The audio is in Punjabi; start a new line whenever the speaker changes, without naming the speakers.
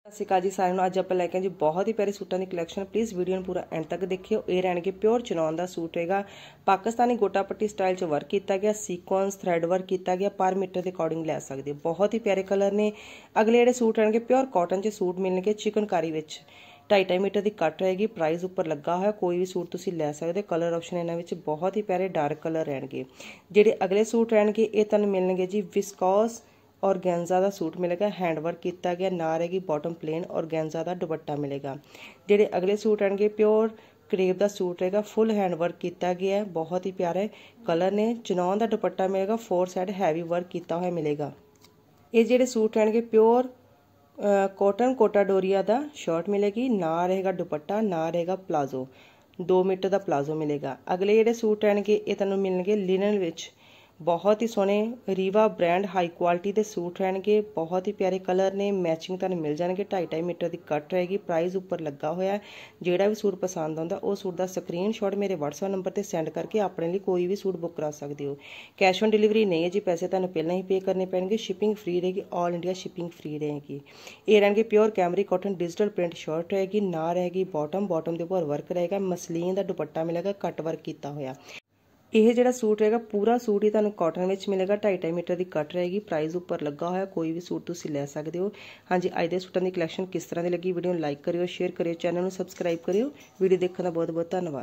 ਸਤਿ ਸ਼੍ਰੀ ਅਕਾਲ ਜੀ ਸਾਰਿਆਂ ਨੂੰ। ਅੱਜ ਆਪਾਂ ਲੈ ਕੇ ਆਏ ਜੀ ਬਹੁਤ ਹੀ ਪਿਆਰੇ ਸੂਟਾਂ ਦੀ ਕਲੈਕਸ਼ਨ। ਪਲੀਜ਼ ਵੀਡੀਓ ਨੂੰ ਪੂਰਾ ਐਂਡ ਤੱਕ ਦੇਖਿਓ। ਇਹ ਰਹਿਣਗੇ ਪਿਓਰ ਚਨੌਨ ਦਾ ਸੂਟ ਹੈਗਾ। ਪਾਕਿਸਤਾਨੀ ਗੋਟਾ ਪੱਟੀ ਸਟਾਈਲ 'ਚ ਵਰਕ ਕੀਤਾ ਗਿਆ, ਸੀਕੁਐਂਸ ਥ੍ਰੈਡ ਵਰਕ ਕੀਤਾ ਗਿਆ। ਪਰ ਮੀਟਰ ਦੇ ਅਕੋਰਡਿੰਗ ਲੈ ਸਕਦੇ ਹੋ। ਬਹੁਤ ਹੀ ਪਿਆਰੇ ਕਲਰ ਨੇ। ਅਗਲੇ ਜਿਹੜੇ ਸੂਟ ਰਹਿਣਗੇ ਪਿਓਰ ਕਾਟਨ 'ਚ ਸੂਟ ਮਿਲਣਗੇ, ਚਿਕਨਕਾਰੀ ਵਿੱਚ 2.5 ਮੀਟਰ ਦੀ ਕੱਟ रहेगी। ਪ੍ਰਾਈਸ ਉੱਪਰ ਲੱਗਾ ਹੋਇਆ, ਕੋਈ ਵੀ ਸੂਟ ਤੁਸੀਂ ਲੈ ਸਕਦੇ ਹੋ। ਕਲਰ ਆਪਸ਼ਨ ਇਹਨਾਂ ਵਿੱਚ ਬਹੁਤ ਹੀ ਪਿਆਰੇ ਡਾਰਕ ਕਲਰ ਰਹਿਣਗੇ। ਜਿਹੜੇ ਅਗਲੇ ਸੂਟ ਰਹਿਣਗੇ ਇਹ ਤੁਹਾਨੂੰ ਮਿਲਣਗੇ ਜੀ ਵਿਸਕੋਸ ਔਰਗੈਂਜ਼ਾ ਦਾ सूट मिलेगा, हैंड वर्क किया गया, ना रहेगी बॉटम प्लेन ਔਰਗੈਂਜ਼ਾ ਦਾ ਦੁਪੱਟਾ मिलेगा। ਜਿਹੜੇ अगले सूट ਰਹਿਣਗੇ प्योर करेब ਦਾ सूट रहेगा, फुल हैंड वर्क किया गया है, बहुत ही प्यारे कलर ने। चनौन ਦਾ ਦੁਪੱਟਾ मिलेगा, 4 साइड हैवी वर्क किया हुआ मिलेगा। ਇਹ ਜਿਹੜੇ सूट ਰਹਿਣਗੇ प्योर कॉटन कोटा डोरिया ਦਾ शर्ट मिलेगी, ना रहेगा दुपट्टा, ना रहेगा प्लाजो, 2 मीटर ਦਾ प्लाजो मिलेगा। अगले ਜਿਹੜੇ सूट ਰਹਿਣਗੇ ਇਹ ਤੁਹਾਨੂੰ ਮਿਲਣਗੇ लिनन ਵਿੱਚ, बहुत ही सोहने रीवा ब्रांड हाई क्वालिटी के सूट रहणगे। बहुत ही प्यारे कलर ने, मैचिंग तुहानूं मिल जाएंगे। 2.5 मीटर की कट रहेगी। प्राइस उपर लगा होया है। जिहड़ा भी सूट पसंद आउंदा उस सूट का स्क्रीनशॉट मेरे WhatsApp नंबर पर सेंड करके अपने लिए कोई भी सूट बुक करा सकते हो। कैश ऑन डिलीवरी नहीं है जी, पैसे तुहानूं पहलां ही पे करने पैणगे। शिपिंग फ्री रहेगी, ऑल इंडिया शिपिंग फ्री रहेगी। ये रहणगे pure cambric cotton digital print shirt रहेगी, ना रहेगी बॉटम के उपर वर्क रहेगा। मसलीन का दुपट्टा मिलेगा, कट वर्क किया होया। ਇਹ ਜਿਹੜਾ सूट रहेगा पूरा सूट ही ਤੁਹਾਨੂੰ ਕਾਟਨ ਵਿੱਚ ਮਿਲੇਗਾ। 2.5 ਮੀਟਰ ਦੀ ਕੱਟ रहेगी। ਪ੍ਰਾਈਸ ਉੱਪਰ ਲੱਗਾ ਹੋਇਆ, ਕੋਈ ਵੀ ਸੂਟ ਤੁਸੀਂ ਲੈ ਸਕਦੇ ਹੋ। ਹਾਂਜੀ, ਅੱਜ ਦੇ ਸੂਟਾਂ ਦੀ ਕਲੈਕਸ਼ਨ ਕਿਸ ਤਰ੍ਹਾਂ ਦੀ ਲੱਗੀ, ਵੀਡੀਓ ਨੂੰ ਲਾਈਕ ਕਰਿਓ, ਸ਼ੇਅਰ ਕਰਿਓ, ਚੈਨਲ ਨੂੰ ਸਬਸਕ੍ਰਾਈਬ ਕਰਿਓ। ਵੀਡੀਓ ਦੇਖਣ ਦਾ ਬਹੁਤ ਬਹੁਤ ਧੰਨਵਾਦ।